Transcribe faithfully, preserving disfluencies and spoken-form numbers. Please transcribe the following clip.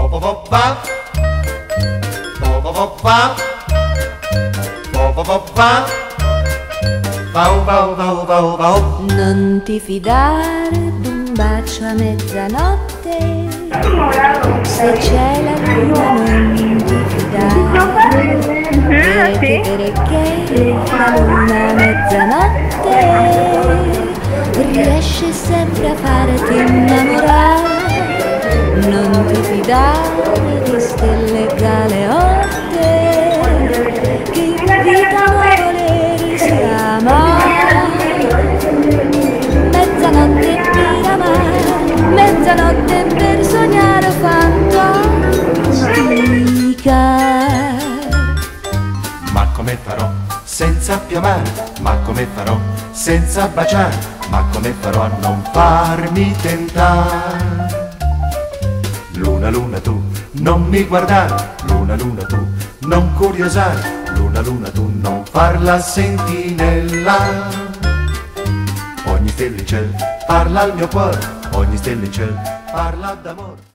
Po-po-po-pa, po-po-po-pa, po-po-po-pa, pau pau pau pau pau. Non ti fidare d'un bacio a mezzanotte, se c'è la luna non ti fidare, perché, perché la luna a mezzanotte riesce sempre a farti innamorare. Non ti fidare di stelle galeotte, che invitano a volere si ama. Mezzanotte per amare, mezzanotte per sognare fantastica. Ma come farò senza più amare? Ma come farò senza baciare? Ma come farò a non farmi tentare? Luna, luna tu, non mi guardare, luna, luna tu, non curiosare, luna, luna tu, non far la sentinella. Ogni stella in ciel parla al mio cuore, ogni stella in ciel parla d'amore.